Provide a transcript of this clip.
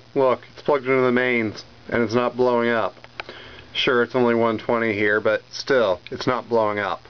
Look, it's plugged into the mains and it's not blowing up. Sure, it's only 120 here, but still, it's not blowing up.